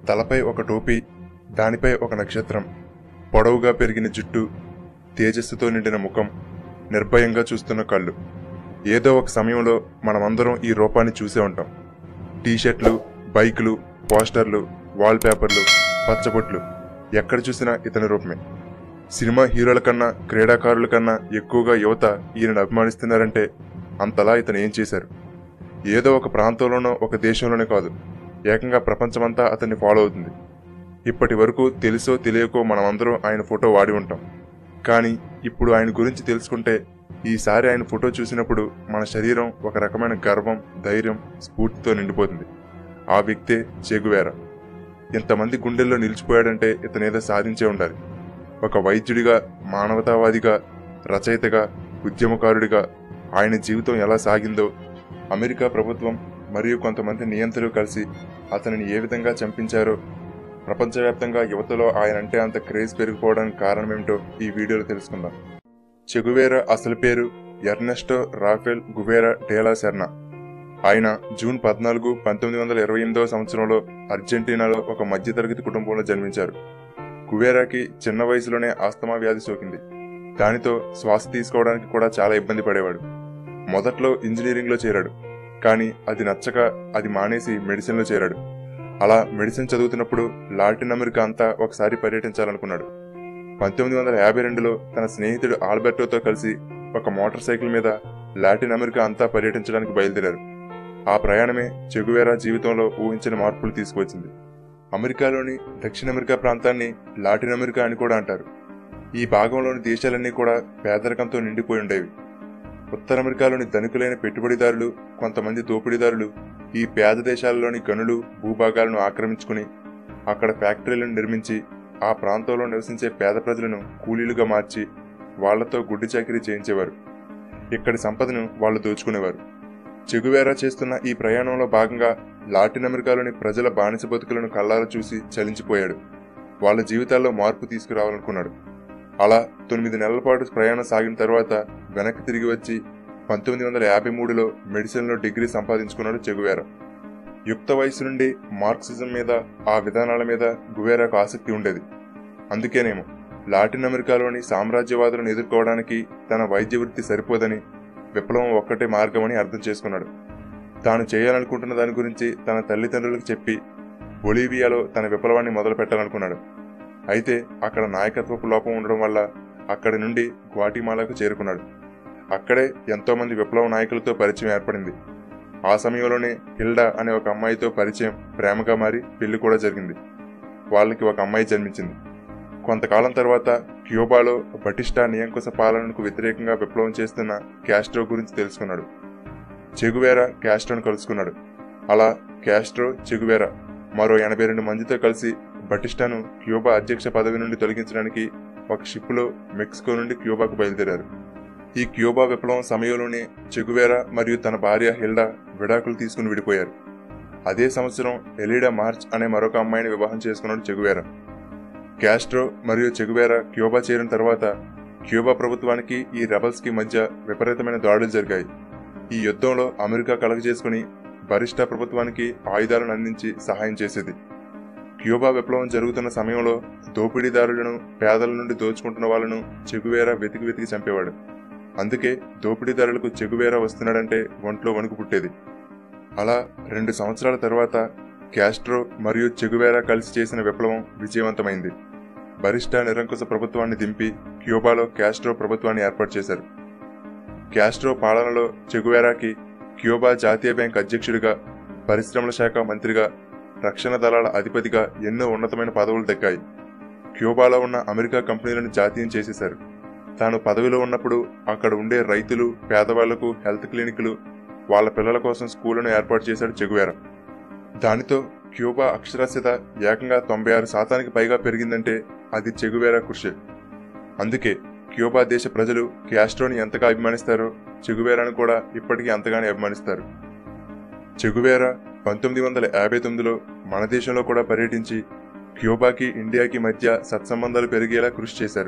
తలపై ఒక టోపీ, దానిపై ఒక నక్షత్రం, పొడవుగా పెరిగిన జుట్టు, తేజస్సుతో నిండిన ముఖం, నిర్భయంగా చూస్తున్న కళ్ళు. ఏదో ఒక సమయంలో మనమందరం ఈ రూపాన్ని చూసే ఉంటాం. టీషర్ట్లు, బైకులు, పోస్టర్లు, వాల్పేపర్లు, పచ్చబొట్లు, ఎక్కడ చూసినా ఇతని రూపమే. సినిమా హీరోల కన్నా, క్రీడాకారుల కన్నా ఎక్కువగా యువత ఈయనను అభిమానిస్తున్నారంటే అంతలా ఇతను ఏం చేశారు? ఏదో ఒక ప్రాంతంలోనో ఒక దేశంలోనే కాదు, ఏకంగా ప్రపంచమంతా అతన్ని ఫాలో అవుతుంది. ఇప్పటి వరకు తెలుసో తెలియకో మనమందరం ఆయన ఫోటో వాడి ఉంటాం. కానీ ఇప్పుడు ఆయన గురించి తెలుసుకుంటే, ఈసారి ఆయన ఫోటో చూసినప్పుడు మన శరీరం ఒక రకమైన గర్వం, ధైర్యం, స్ఫూర్తితో నిండిపోతుంది. ఆ వ్యక్తే చె గువేరా. ఇంతమంది గుండెల్లో నిలిచిపోయాడంటే ఇతనేదో సాధించే ఉండాలి. ఒక వైద్యుడిగా, మానవతావాదిగా, రచయితగా, ఉద్యమకారుడిగా ఆయన జీవితం ఎలా సాగిందో, అమెరికా ప్రభుత్వం మరియు కొంతమంది నియంతలు కలిసి అతనిని ఏ విధంగా చంపించారో, ప్రపంచవ్యాప్తంగా యువతలో ఆయనంటే అంత క్రేజ్ పెరిగిపోవడానికి కారణమేమిటో ఈ వీడియోలో తెలుసుకుందాం. చె గువేరా అసలు పేరు Ernesto Rafael Guevara de la Serna. ఆయన జూన్ 14, 1928 సంవత్సరంలో అర్జెంటీనాలో ఒక మధ్యతరగతి కుటుంబంలో జన్మించారు. గువేరాకి చిన్న వయసులోనే ఆస్తమా వ్యాధి సోకింది. దానితో శ్వాస తీసుకోవడానికి కూడా చాలా ఇబ్బంది పడేవాడు. మొదట్లో ఇంజనీరింగ్లో చేరాడు, కానీ అది నచ్చక అది మానేసి మెడిసిన్లో చేరాడు. అలా మెడిసిన్ చదువుతున్నప్పుడు లాటిన్ అమెరికా అంతా ఒకసారి పర్యటించాలనుకున్నాడు. 1952లో తన స్నేహితుడు ఆల్బర్టోతో కలిసి ఒక మోటార్ సైకిల్ మీద లాటిన్ అమెరికా అంతా పర్యటించడానికి బయలుదేరారు. ఆ ప్రయాణమే చె గువేరా జీవితంలో ఊహించిన మార్పులు తీసుకువచ్చింది. అమెరికాలోని దక్షిణ అమెరికా ప్రాంతాన్ని లాటిన్ అమెరికా అని కూడా అంటారు. ఈ భాగంలోని దేశాలన్నీ కూడా పేదరికంతో నిండిపోయి ఉండేవి. ఉత్తర అమెరికాలోని ధనికులైన పెట్టుబడిదారులు, కొంతమంది దోపిడీదారులు ఈ పేద దేశాలలోని గనులు, భూభాగాలను ఆక్రమించుకుని అక్కడ ఫ్యాక్టరీలను నిర్మించి ఆ ప్రాంతంలో నివసించే పేద ప్రజలను కూలీలుగా మార్చి వాళ్లతో గుడ్డి చాకిరీ చేయించేవారు. ఇక్కడి సంపదను వాళ్లు దోచుకునేవారు. చె గువేరా చేస్తున్న ఈ ప్రయాణంలో భాగంగా లాటిన్ అమెరికాలోని ప్రజల బానిస బతుకులను కళ్ళారా చూసి చలించిపోయాడు. వాళ్ళ జీవితాల్లో మార్పు తీసుకురావాలనుకున్నాడు. అలా 9 నెలల పాటు ప్రయాణం సాగిన తర్వాత వెనక్కి తిరిగి వచ్చి 1953లో మెడిసిన్లో డిగ్రీ సంపాదించుకున్నాడు చె గువేరా. యుక్త వయసు నుండి మార్క్సిజం మీద, ఆ విధానాల మీద గువేరాకు ఆసక్తి ఉండేది. అందుకేనేమో లాటిన్ అమెరికాలోని సామ్రాజ్యవాదులను ఎదుర్కోవడానికి తన వైద్య వృత్తి సరిపోదని, విప్లవం ఒక్కటే మార్గమని అర్థం చేసుకున్నాడు. తాను చేయాలనుకుంటున్న దాని గురించి తన తల్లిదండ్రులకు చెప్పి బొలీవియాలో తన విప్లవాన్ని మొదలు పెట్టాలనుకున్నాడు. అయితే అక్కడ నాయకత్వపు లోపం ఉండడం వల్ల అక్కడి నుండి గ్వాటిమాలాకు చేరుకున్నాడు. అక్కడే ఎంతో మంది విప్లవ నాయకులతో పరిచయం ఏర్పడింది. ఆ సమయంలోనే హిల్డా అనే ఒక అమ్మాయితో పరిచయం ప్రేమగా మారి పెళ్లి కూడా జరిగింది. వాళ్ళకి ఒక అమ్మాయి జన్మించింది. కొంతకాలం తర్వాత క్యూబాలో బటిస్టా నియంకుశ పాలనకు వ్యతిరేకంగా విప్లవం చేస్తున్న క్యాస్ట్రో గురించి తెలుసుకున్నాడు. చె గువేరా క్యాస్ట్రోను కలుసుకున్నాడు. అలా క్యాస్ట్రో, చె గువేరా మరో 82 మందితో కలిసి బటిస్టాను క్యూబా అధ్యక్ష పదవి నుండి తొలగించడానికి ఒక షిప్లో మెక్సికో నుండి క్యూబాకు బయలుదేరారు. ఈ క్యూబా విప్లవం సమయంలోనే చె గువేరా మరియు తన భార్య హిల్డా విడాకులు తీసుకుని విడిపోయారు. అదే సంవత్సరం ఎలిడా మార్చ్ అనే మరొక అమ్మాయిని వివాహం చేసుకున్నాడు చె గువేరా. క్యాస్ట్రో మరియు చె గువేరా క్యూబా చేరిన తర్వాత క్యూబా ప్రభుత్వానికి ఈ రెబల్స్ కి మధ్య విపరీతమైన దాడులు జరిగాయి. ఈ యుద్ధంలో అమెరికా కలగజేసుకుని బరిస్టా ప్రభుత్వానికి ఆయుధాలను అందించి సహాయం చేసేది. క్యూబా విప్లవం జరుగుతున్న సమయంలో దోపిడీదారులను, పేదల నుండి దోచుకుంటున్న వాళ్లను చె గువేరా వెతికి చంపేవాడు. అందుకే దోపిడీదారులకు చె గువేరా వస్తున్నాడంటే ఒంట్లో వణుకు పుట్టేది. అలా 2 సంవత్సరాల తర్వాత క్యాస్ట్రో మరియు చె గువేరా కలిసి చేసిన విప్లవం విజయవంతమైంది. బరిస్టా నిరంకుశ ప్రభుత్వాన్ని దింపి క్యూబాలో క్యాస్ట్రో ప్రభుత్వాన్ని ఏర్పాటు చేశారు. క్యాస్ట్రో పాలనలో చె గువేరాకి క్యూబా జాతీయ బ్యాంక్ అధ్యక్షుడిగా, పరిశ్రమల శాఖ మంత్రిగా, రక్షణ దళాల అధిపతిగా ఎన్నో ఉన్నతమైన పదవులు దక్కాయి. క్యూబాలో ఉన్న అమెరికా కంపెనీలను జాతీయం చేసేశారు. తాను పదవిలో ఉన్నప్పుడు అక్కడ ఉండే రైతులు, పేదవాళ్లకు హెల్త్ క్లినిక్లు, వాళ్ల పిల్లల కోసం స్కూళ్లను ఏర్పాటు చేశాడు చె గువేరా. దానితో క్యూబా అక్షరాస్యత ఏకంగా 96% పైగా పెరిగిందంటే అది చె గువేరా కృషి. అందుకే క్యూబా దేశ ప్రజలు క్యాస్ట్రోని ఎంతగా అభిమానిస్తారో చె గువేరాను కూడా ఇప్పటికీ అంతగానే అభిమానిస్తారు. చె గువేరా 1959లో మన దేశంలో కూడా పర్యటించి క్యూబాకి, ఇండియాకి మధ్య సత్సంబంధాలు పెరిగేలా కృషి చేశారు.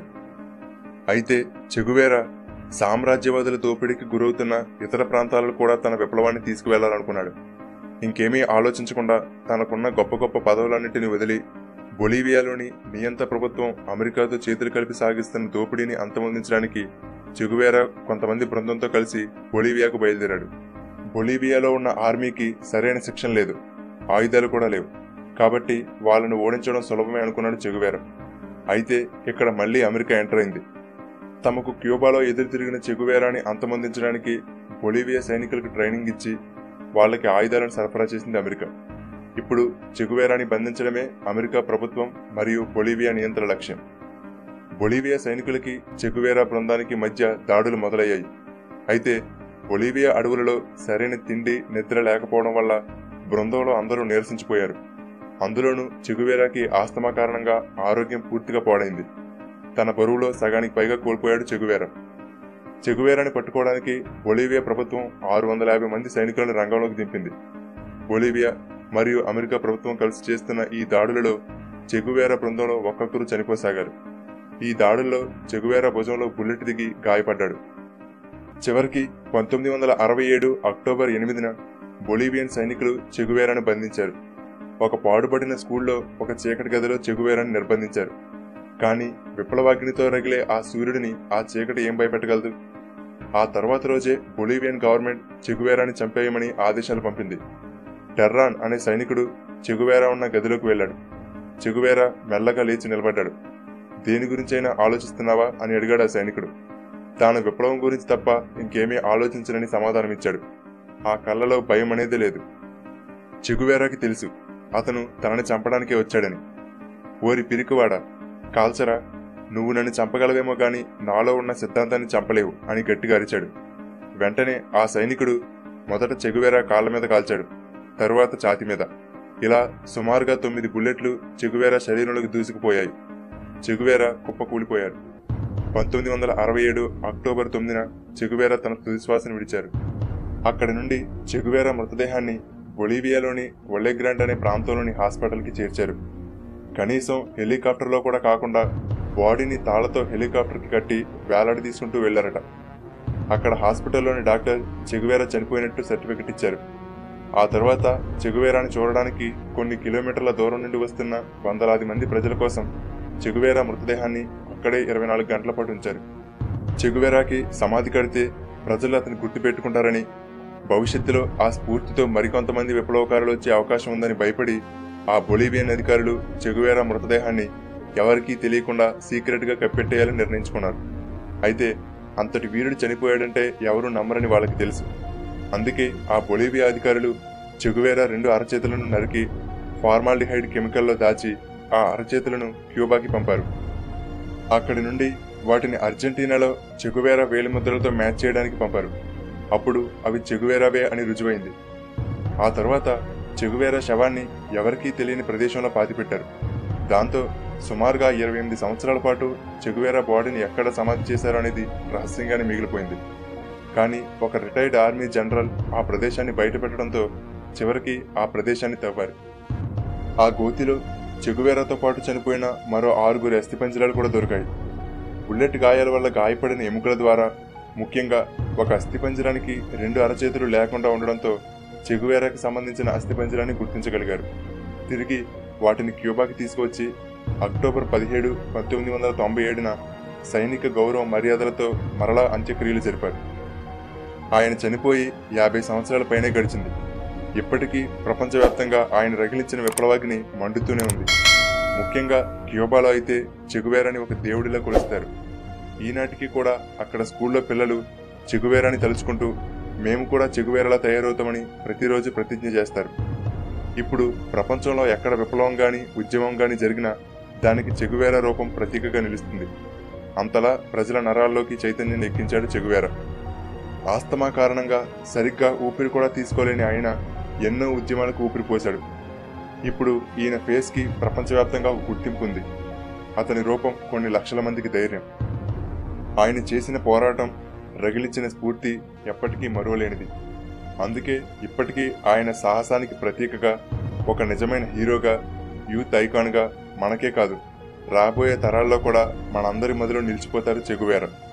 అయితే చె గువేరా సామ్రాజ్యవాదుల దోపిడీకి గురవుతున్న ఇతర ప్రాంతాలలో కూడా తన విప్లవాన్ని తీసుకువెళ్లాలనుకున్నాడు. ఇంకేమీ ఆలోచించకుండా తనకున్న గొప్ప గొప్ప పదవులన్నింటినీ వదిలి బొలీవియాలోని నియంత ప్రభుత్వం అమెరికాతో చేతులు కలిపి సాగిస్తున్న దోపిడీని అంతమొందించడానికి చె గువేరా కొంతమంది బృందంతో కలిసి బొలీవియాకు బయలుదేరాడు. బొలీవియాలో ఉన్న ఆర్మీకి సరైన శిక్షణ లేదు, ఆయుధాలు కూడా లేవు. కాబట్టి వాళ్ళను ఓడించడం సులభమే అనుకున్నాడు చె గువేరా. అయితే ఇక్కడ మళ్లీ అమెరికా ఎంటర్ అయింది. తమకు క్యూబాలో ఎదురు తిరిగిన చె గువేరాని అంతమొందించడానికి బొలీవియా సైనికులకు ట్రైనింగ్ ఇచ్చి వాళ్ళకి ఆయుధాలను సరఫరా చేసింది అమెరికా. ఇప్పుడు చె గువేరాని బంధించడమే అమెరికా ప్రభుత్వం మరియు బొలీవియా నియంత్రణ లక్ష్యం. బొలీవియా సైనికులకి చె గువేరా బృందానికి మధ్య దాడులు మొదలయ్యాయి. అయితే బొలీవియా అడవులలో సరైన తిండి నిద్ర లేకపోవడం వల్ల బృందంలో అందరూ నీరసించిపోయారు. అందులోనూ చె గువేరాకి ఆస్తమా కారణంగా ఆరోగ్యం పూర్తిగా పాడైంది. తన బరువులో సగానికి పైగా కోల్పోయాడు చె గువేరా. చె గువేరాని పట్టుకోవడానికి బొలీవియా ప్రభుత్వం 650 మంది సైనికులను రంగంలోకి దింపింది. బొలీవియా మరియు అమెరికా ప్రభుత్వం కలిసి చేస్తున్న ఈ దాడులలో చె గువేరా బృందంలో ఒక్కొక్కరు చనిపోసాగారు. ఈ దాడుల్లో చె గువేరా భుజంలో బుల్లెట్ దిగి గాయపడ్డాడు. చివరికి 1967 అక్టోబర్ 8న బొలీవియన్ సైనికులు చె గువేరాను బంధించారు. ఒక పాడుబడిన స్కూల్లో ఒక చీకటి గదిలో చె గువేరాని నిర్బంధించారు. కానీ విప్లవాగ్నితో రగిలే ఆ సూర్యుడిని ఆ చీకటి ఏం భయపెట్టగలదు? ఆ తర్వాత రోజే బొలీవియన్ గవర్నమెంట్ చె గువేరాని చంపేయమని ఆదేశాలు పంపింది. టెర్రాన్ అనే సైనికుడు చె గువేరా ఉన్న గదిలోకి వెళ్లాడు. చె గువేరా మెల్లగా లేచి నిలబడ్డాడు. దేని గురించైనా ఆలోచిస్తున్నావా అని అడిగాడు ఆ సైనికుడు. తాను విప్లవం గురించి తప్ప ఇంకేమీ ఆలోచించనని సమాధానమిచ్చాడు. ఆ కళ్ళలో భయం అనేది లేదు. చె గువేరాకి తెలుసు అతను తనని చంపడానికే వచ్చాడని. ఓరి పిరికివాడా, కాల్చరా, నువ్వు నన్ను చంపగలవేమో గాని నాలో ఉన్న సిద్ధాంతాన్ని చంపలేవు అని గట్టిగా అరిచాడు. వెంటనే ఆ సైనికుడు మొదట చె గువేరా కాళ్ల మీద కాల్చాడు, తరువాత ఛాతి మీద. ఇలా సుమారుగా 9 బుల్లెట్లు చె గువేరా శరీరంలోకి దూసుకుపోయాయి. చె గువేరా కుప్పకూలిపోయారు. 1967 అక్టోబర్ 9న చె గువేరా తన తుదిశ్వాసను విడిచారు. అక్కడి నుండి చె గువేరా మృతదేహాన్ని బొలీవియాలోని ఒల్లెగ్రాండ్ అనే ప్రాంతంలోని హాస్పిటల్కి చేర్చారు. కనీసం హెలికాప్టర్లో కూడా కాకుండా బాడీని తాళ్లతో హెలికాప్టర్కి కట్టి వేలాడి తీసుకుంటూ వెళ్లారట. అక్కడ హాస్పిటల్లోని డాక్టర్ చె గువేరా చనిపోయినట్టు సర్టిఫికెట్ ఇచ్చారు. ఆ తర్వాత చె గువేరాని చూడడానికి కొన్ని కిలోమీటర్ల దూరం నుండి వస్తున్న వందలాది మంది ప్రజల కోసం చె గువేరా మృతదేహాన్ని అక్కడే 24 గంటల పాటు ఉంచారు. చె గువేరాకి సమాధి కడితే ప్రజలు అతని గుర్తు పెట్టుకుంటారని, భవిష్యత్తులో ఆ స్ఫూర్తితో మరికొంతమంది విప్లవకారులు వచ్చే అవకాశం ఉందని భయపడి ఆ బొలీవియన్ అధికారులు చె గువేరా మృతదేహాన్ని ఎవరికీ తెలియకుండా సీక్రెట్ గా కప్పెట్టేయాలని నిర్ణయించుకున్నారు. అయితే అంతటి వీరుడు చనిపోయాడంటే ఎవరూ నమ్మరని వాళ్ళకి తెలుసు. అందుకే ఆ బొలీవియా అధికారులు చె గువేరా 2 అరచేతులను నరికి ఫార్మాల్డిహైడ్ కెమికల్లో దాచి ఆ అరచేతులను క్యూబాకి పంపారు. అక్కడి నుండి వాటిని అర్జెంటీనాలో చె గువేరా వేలిముద్రలతో మ్యాచ్ చేయడానికి పంపారు. అప్పుడు అవి చె గువేరావే అని రుజువైంది. ఆ తర్వాత చె గువేరా శవాన్ని ఎవరికీ తెలియని ప్రదేశంలో పాతిపెట్టారు. దాంతో సుమారుగా 28 సంవత్సరాల పాటు చె గువేరా బాడీని ఎక్కడ సమాధి చేశారో అనేది రహస్యంగానే మిగిలిపోయింది. కానీ ఒక రిటైర్డ్ ఆర్మీ జనరల్ ఆ ప్రదేశాన్ని బయటపెట్టడంతో చివరికి ఆ ప్రదేశాన్ని తవ్వారు. ఆ గోతిలో చె గువేరాతో పాటు చనిపోయిన మరో 6 అస్థిపంజరాలు కూడా దొరికాయి. బుల్లెట్ గాయాల వల్ల గాయపడిన ఎముకల ద్వారా, ముఖ్యంగా ఒక అస్థిపంజరానికి 2 అరచేతులు లేకుండా ఉండడంతో చె గువేరాకి సంబంధించిన అస్థిపంజరాన్ని గుర్తించగలిగారు. తిరిగి వాటిని క్యూబాకి తీసుకువచ్చి అక్టోబర్ 17, 1997న సైనిక గౌరవ మర్యాదలతో మరలా అంత్యక్రియలు జరిపారు. ఆయన చనిపోయి 50 సంవత్సరాల పైనే గడిచింది. ఇప్పటికీ ప్రపంచవ్యాప్తంగా ఆయన రగిలించిన విప్లవాగ్ని మండుతూనే ఉంది. ముఖ్యంగా క్యూబాలో అయితే చె గువేరాని ఒక దేవుడిలా కొలుస్తారు. ఈనాటికి కూడా అక్కడ స్కూల్లో పిల్లలు చె గువేరాని తలుచుకుంటూ మేము కూడా చె గువేరాలా తయారవుతామని ప్రతిరోజు ప్రతిజ్ఞ చేస్తారు. ఇప్పుడు ప్రపంచంలో ఎక్కడ విప్లవం గాని ఉద్యమం గాని జరిగినా దానికి చె గువేరా రూపం ప్రతీకగా నిలుస్తుంది. అంతలా ప్రజల నరాల్లోకి చైతన్యాన్ని ఎక్కించాడు చె గువేరా. ఆస్తమా కారణంగా సరిగ్గా ఊపిరి కూడా తీసుకోలేని ఆయన ఎన్నో ఉద్యమాలకు ఊపిరిపోశాడు. ఇప్పుడు ఈయన ఫేస్ కి ప్రపంచవ్యాప్తంగా ఒక గుర్తింపు ఉంది. అతని రూపం కొన్ని లక్షల మందికి ధైర్యం. ఆయన చేసిన పోరాటం, రగిలించిన స్ఫూర్తి ఎప్పటికీ మరువలేనిది. అందుకే ఇప్పటికీ ఆయన సాహసానికి ప్రతీకగా, ఒక నిజమైన హీరోగా, యూత్ ఐకాన్గా మనకే కాదు రాబోయే తరాల్లో కూడా మనందరి మధ్యలో నిలిచిపోతారు చె గువేరా.